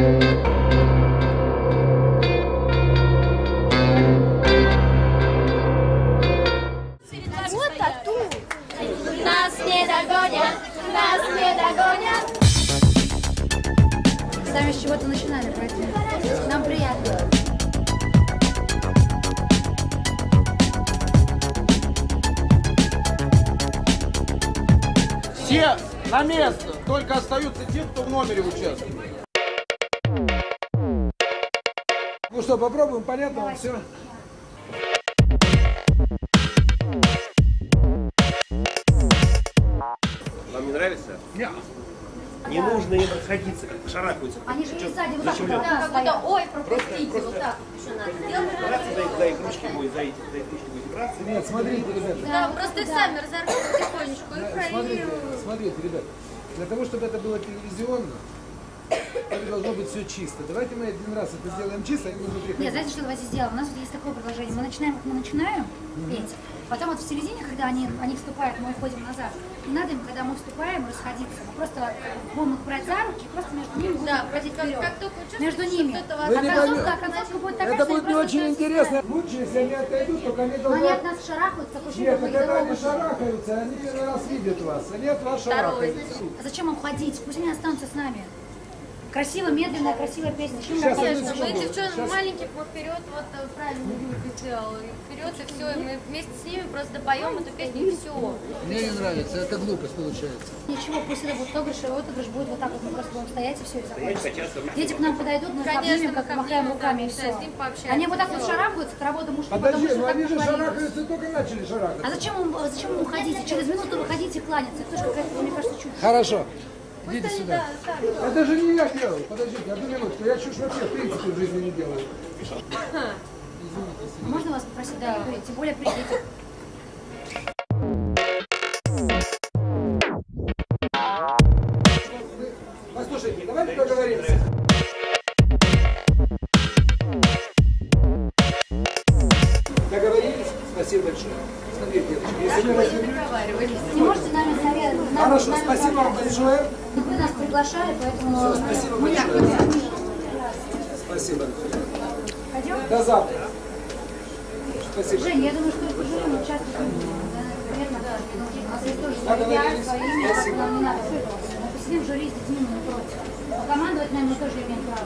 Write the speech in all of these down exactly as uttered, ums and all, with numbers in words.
Вот тату. Нас не догонят, нас не догонят. Сами с чего-то начинали, поэтому нам приятно. Все на место, только остаются те, кто в номере участвует. Ну что, попробуем, понятно вам все? Вам не нравится? Нет. Не нужно им расходиться, как шарахаются. Они же не сзади вот так Зачем вот, делать? да, Как стоят. будто, ой, пропустите, вот так еще надо делать. Браться за их, за их ручки будет, за их, за их ручки будет браться. Нет, смотрите, ребята. Да, просто их сами разорвут потихонечку и Смотрите, проигрывают. смотрите, ребят. Для того, чтобы это было телевизионно, это должно быть все чисто. Давайте мы один раз это сделаем чисто, и мы внутри. Нет, знаете, что давайте сделаем? У нас вот есть такое предложение. Мы начинаем, как мы начинаем петь. Потом вот в середине, когда они, они вступают, мы уходим назад. Не надо им, когда мы вступаем, расходиться. Мы просто будем их брать за руки, просто между ними будем Да, ходить как, вперед. как только чувствуете, Между что ними. кто-то вас... Вы А не концовка, поймете. а концовка будет такая, Это что будет они не просто очень остаются интересно. стоять. Лучше, если они отойдут, только они Но должны... они от нас шарахаются, такое Нет, ощущение, так это они что шарахаются, они первый раз видят вас. Они от вас Второй. шарахаются. А зачем им ходить? Пусть они останутся с нами. Красиво, медленная, красивая песня. Зачем Сейчас, им одну ходить? секунду. Мы девчонок Сейчас. маленьких вот вперед, вот э, правильно Юлька сделала. И вперед, и все. И мы вместе с ними просто допоем эту песню, и все. Мне не нравится, это глупость получается. Ничего, пусть это будет отыгрыш, и отыгрыш будет вот так вот, мы просто будем стоять и все, и закончится. хотят. Дети к нам подойдут, мы их Конечно, обнимем, мы как их махаем обнимем, руками, и да, все. с ним пообщаемся, Они вот так вот всё. шарахаются, к работе мужчин, потому Подожди, что ну так они же навалилось. шарахаются, только начали шарахаться. А зачем им, зачем им уходить? Через минуту выходить и кланяться. Это тоже какая-то, мне кажется, чушь. Хорошо. Идите Они, сюда. да, сами. Это же не я делал. Подождите, одну минутку. Я чушь вообще в принципе в жизни не делаю. Можно вас попросить, да, не курить? Тем более при детях. Послушайте, давайте договоримся. Договорились? Спасибо большое. Смотрите, девочки, если мы возьмем... Не можете нами советовать? Хорошо, спасибо вам большое. Вы нас приглашали, поэтому... Все, спасибо мы так большое. вот. Спасибо. Пойдем? До завтра. Спасибо. Жень, я думаю, что это уже часто наверное, да. У нас есть тоже Да, свои пиар, договорились. свои имя, Спасибо. нам не надо путаться. Мы посидим в жюри с детьми, мы не против. Но командовать нами мы тоже имеем право.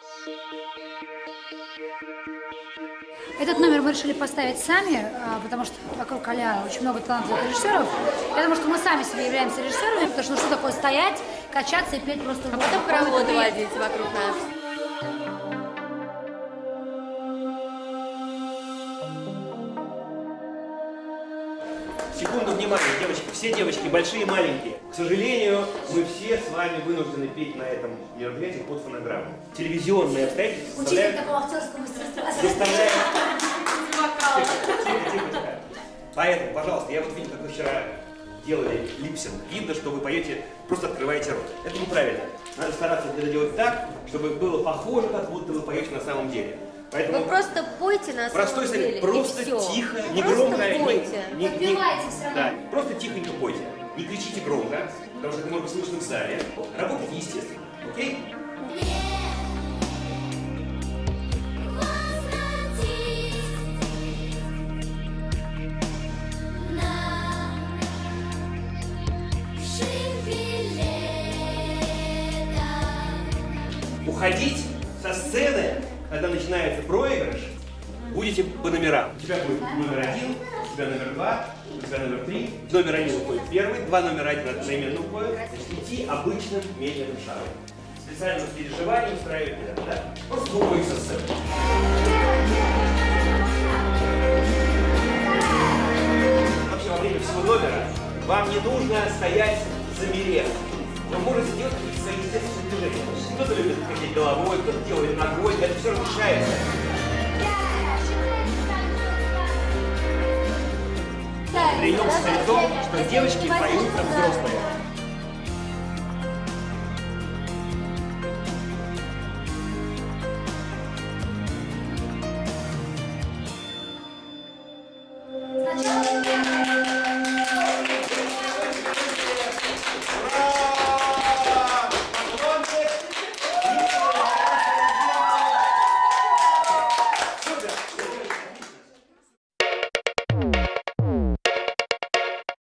Этот номер мы решили поставить сами, а, потому что вокруг Аля очень много талантливых режиссеров. Я думаю, что мы сами себе являемся режиссерами, потому что ну, что такое стоять, качаться и петь просто... А потом хороводы водить вокруг нас. Секунду внимания, девочки. Все девочки, большие и маленькие. К сожалению, мы все с вами вынуждены петь на этом мероприятии под фонограмму. Телевизионные обстоятельства Учитель составляют... такого актерского мастерства. составляют... Тихо, тихо, тихо, тихо. Поэтому, пожалуйста, я вот видел, как вы вчера делали липсинг. Видно, что вы поете, просто открываете рот. Это неправильно. Надо стараться это делать так, чтобы было похоже, как будто вы поете на самом деле. Поэтому Вы просто пойте на простой самом деле, совет, просто и всё. тихо, Вы не просто громко, не, пойте. не, не- Подпевайте всё равно. да, просто тихонько пойте. Не кричите громко, потому что это может быть слышно в зале. Работайте естественно, окей? Уходить со сцены, когда начинается проигрыш, будете по номерам. У тебя будет номер один, у тебя номер два, у тебя номер три. Номер один уходит первый, два номера один одновременно уходят. Значит, идти обычным медленным шагом. Специально с переживанием устраивать не надо, да? Просто уходить со сцены. Вообще во время всего номера вам не нужно стоять замерев. Вы можете делать какие-то свои естественные движения. Кто-то любит ходить головой, кто-то делает ногой, это все разрешается. Прием состоит в том, что девочки поют как взрослые. Сначала